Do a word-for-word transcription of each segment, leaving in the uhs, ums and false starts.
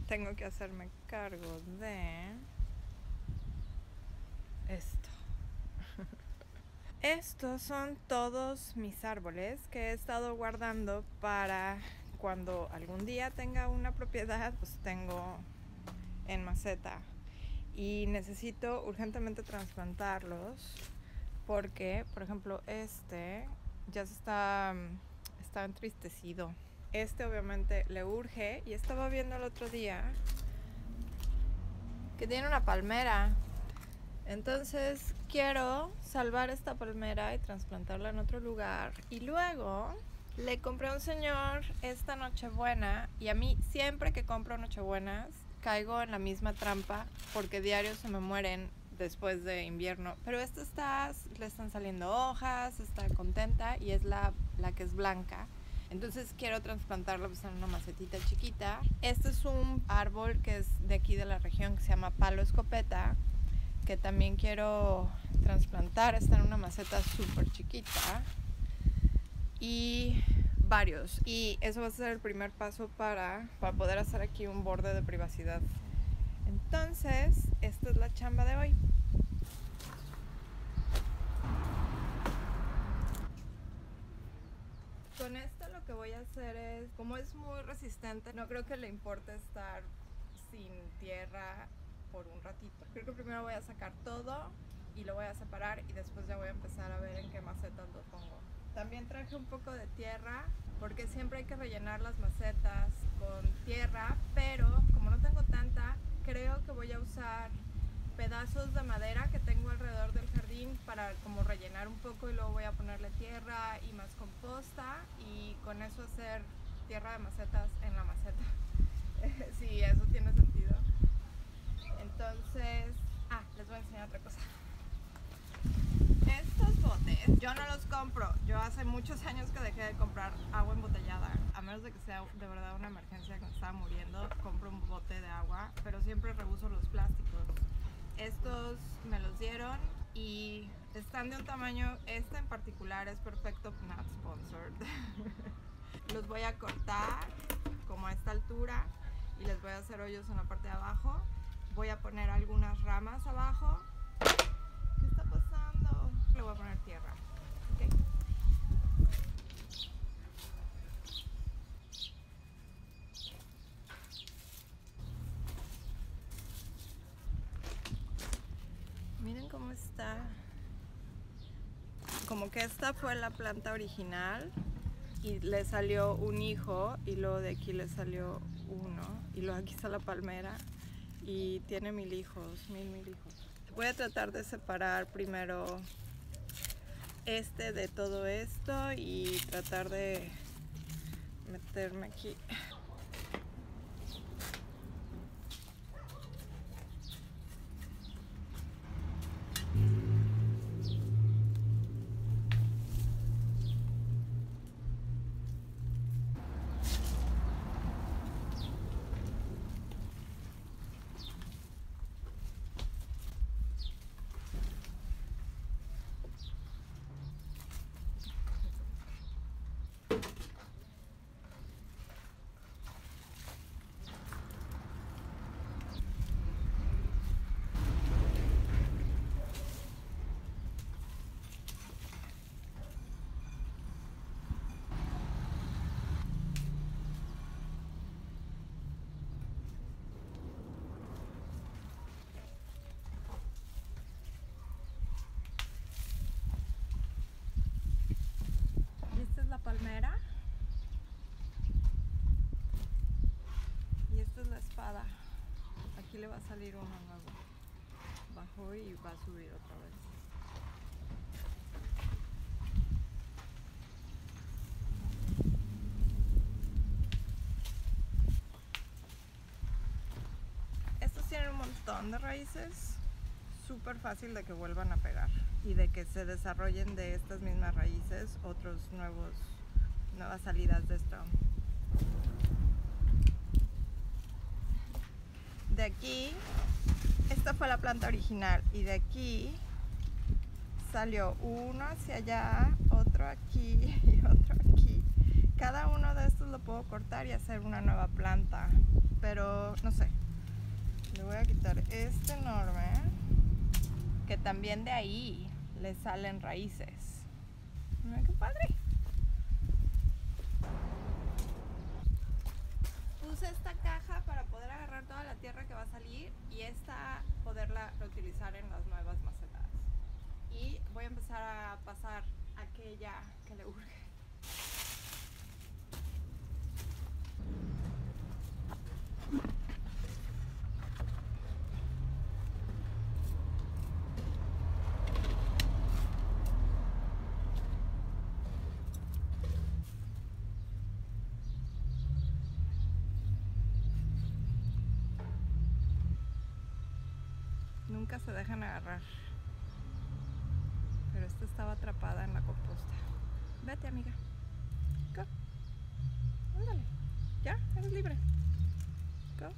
tengo que hacerme cargo de esto. Estos son todos mis árboles que he estado guardando para cuando algún día tenga una propiedad, pues tengo en maceta. Y necesito urgentemente trasplantarlos porque, por ejemplo, este ya se está, está entristecido. Este obviamente le urge, y estaba viendo el otro día que tiene una palmera. Entonces quiero salvar esta palmera y trasplantarla en otro lugar. Y luego le compré a un señor esta Nochebuena, y a mí siempre que compro Nochebuenas caigo en la misma trampa porque diario se me mueren después de invierno. Pero esta está, le están saliendo hojas, está contenta y es la, la que es blanca. Entonces quiero trasplantarlo pues, en una macetita chiquita. Este es un árbol que es de aquí de la región que se llama palo escopeta, que también quiero trasplantar. Está en una maceta súper chiquita. Y varios. Y eso va a ser el primer paso para, para poder hacer aquí un borde de privacidad. Entonces, esta es la chamba de hoy. Con esto lo que voy a hacer es, como es muy resistente, no creo que le importe estar sin tierra por un ratito. Creo que primero voy a sacar todo y lo voy a separar y después ya voy a empezar a ver en qué macetas lo pongo. También traje un poco de tierra porque siempre hay que rellenar las macetas con tierra, pero como no tengo tanta, creo que voy a usar pedazos de madera que tengo alrededor del jardín para como rellenar un poco, y luego voy a ponerle tierra y más composta y con eso hacer tierra de macetas en la maceta. Sí, eso tiene sentido. Entonces, ah, les voy a enseñar otra cosa. Estos botes, yo no los compro. Yo hace muchos años que dejé de comprar agua embotellada. A menos de que sea de verdad una emergencia que me estaba muriendo, compro un bote de agua, pero siempre reuso los plásticos. Estos me los dieron y están de un tamaño, este en particular es perfecto, not sponsored. Los voy a cortar como a esta altura y les voy a hacer hoyos en la parte de abajo. Voy a poner algunas ramas abajo. ¿Qué está pasando? Le voy a poner tierra. Okay. Miren cómo está. Como que esta fue la planta original y le salió un hijo, y luego de aquí le salió uno, y luego aquí está la palmera y tiene mil hijos, mil mil hijos. Voy a tratar de separar primero este de todo esto y tratar de meterme aquí. Palmera, y esta es la espada. Aquí le va a salir uno nuevo. Bajó y va a subir otra vez. Estos tienen un montón de raíces, súper fácil de que vuelvan a pegar y de que se desarrollen de estas mismas raíces otros nuevos nuevas salidas de esto. De aquí, esta fue la planta original, y de aquí salió uno hacia allá, otro aquí y otro aquí. Cada uno de estos lo puedo cortar y hacer una nueva planta, pero no sé. Le voy a quitar este enorme, que también de ahí le salen raíces. Mira qué padre. Puse esta caja para poder agarrar toda la tierra que va a salir y esta poderla reutilizar en las nuevas macetas. Y voy a empezar a pasar aquella que le urge. Nunca se dejan agarrar. Pero esta estaba atrapada en la composta. Vete, amiga. Go. Ándale. Ya, eres libre. Go.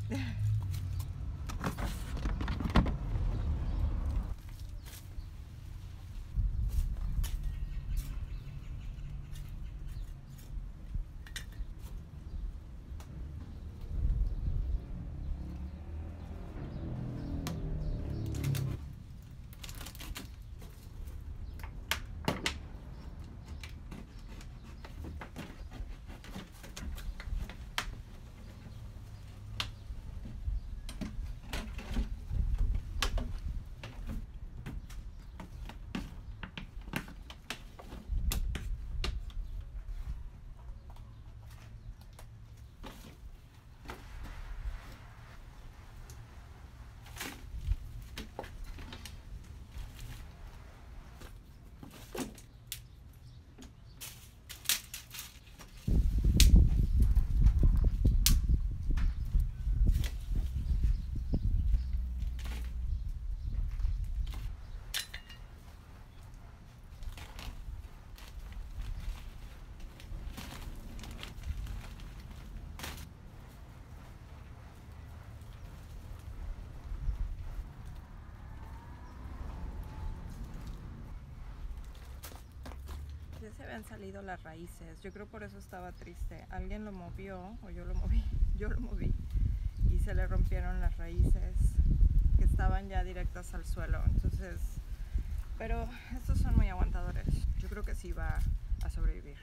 Ya se habían salido las raíces. Yo creo por eso estaba triste. Alguien lo movió o yo lo moví. Yo lo moví. Y se le rompieron las raíces que estaban ya directas al suelo. Entonces, pero estos son muy aguantadores. Yo creo que sí va a sobrevivir.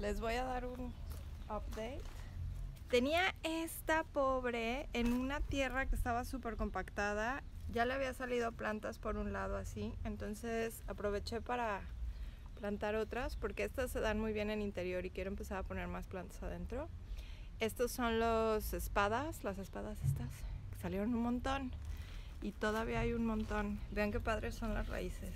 les voy a dar un update. Tenía esta pobre en una tierra que estaba súper compactada. Ya le había salido plantas por un lado así, entonces aproveché para plantar otras porque estas se dan muy bien en interior y quiero empezar a poner más plantas adentro. Estos son los espadas, las espadas estas, que salieron un montón y todavía hay un montón. Vean qué padres son las raíces.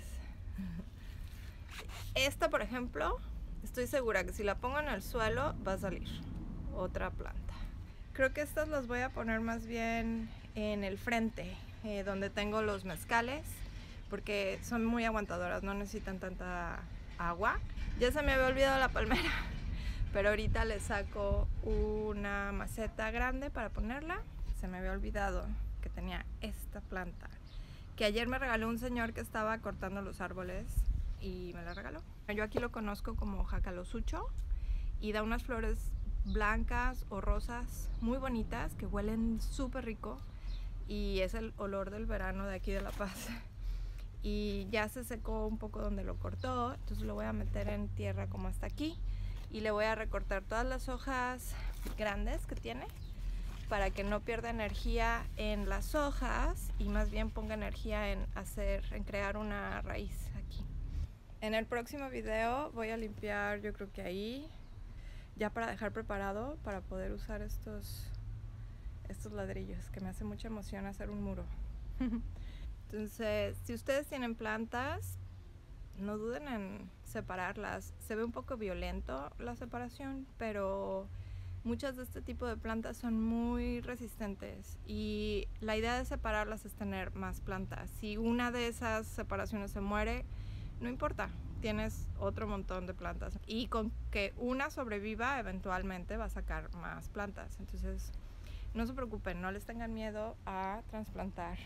Esta, por ejemplo, estoy segura que si la pongo en el suelo va a salir otra planta. Creo que estas las voy a poner más bien en el frente, eh, donde tengo los mezcales, porque son muy aguantadoras, no necesitan tanta agua. Ya se me había olvidado la palmera, pero ahorita le saco una maceta grande para ponerla. Se me había olvidado que tenía esta planta, que ayer me regaló un señor que estaba cortando los árboles y me la regaló. Yo aquí lo conozco como jacalosucho y da unas flores blancas o rosas muy bonitas que huelen súper rico y es el olor del verano de aquí de La Paz. Y ya se secó un poco donde lo cortó, entonces lo voy a meter en tierra como hasta aquí y le voy a recortar todas las hojas grandes que tiene para que no pierda energía en las hojas y más bien ponga energía en hacer, en crear una raíz aquí. En el próximo video voy a limpiar, yo creo que ahí, ya para dejar preparado para poder usar estos, estos ladrillos, que me hace mucha emoción hacer un muro. Entonces, si ustedes tienen plantas, no duden en separarlas. Se ve un poco violento la separación, pero muchas de este tipo de plantas son muy resistentes y la idea de separarlas es tener más plantas. Si una de esas separaciones se muere, no importa, tienes otro montón de plantas y con que una sobreviva eventualmente va a sacar más plantas. Entonces no se preocupen, no les tengan miedo a trasplantar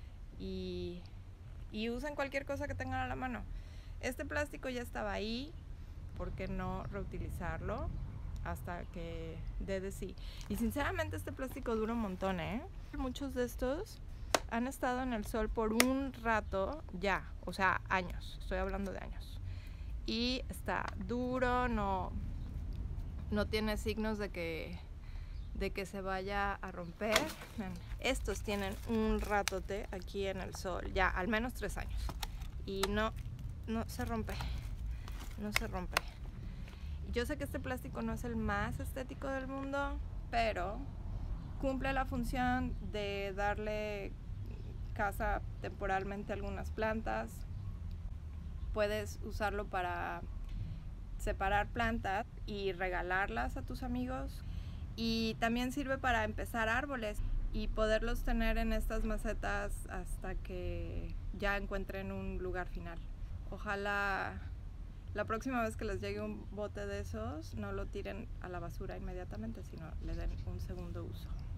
y, y usen cualquier cosa que tengan a la mano. Este plástico ya estaba ahí, ¿por qué no reutilizarlo hasta que dé de sí? Y sinceramente este plástico dura un montón, ¿eh? Muchos de estos han estado en el sol por un rato ya, o sea, años, estoy hablando de años. Y está duro, no, no tiene signos de que, de que se vaya a romper. Estos tienen un ratote aquí en el sol, ya al menos tres años. Y no, no se rompe, no se rompe. Yo sé que este plástico no es el más estético del mundo, pero cumple la función de darle casa temporalmente a algunas plantas. Puedes usarlo para separar plantas y regalarlas a tus amigos. Y también sirve para empezar árboles y poderlos tener en estas macetas hasta que ya encuentren un lugar final. Ojalá la próxima vez que les llegue un bote de esos no lo tiren a la basura inmediatamente, sino le den un segundo uso.